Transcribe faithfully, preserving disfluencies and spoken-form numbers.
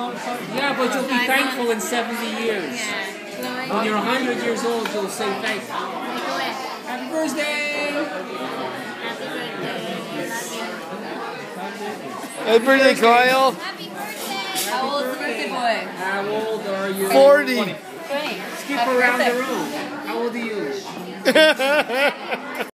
Yeah, but you'll be thankful in seventy years. Yeah. When you're a hundred years old, you'll say thank you. Happy birthday! Happy birthday, Kyle. Happy birthday! How old is the birthday boy? How old are you? Forty. twenty. Skip around the room. How old are you?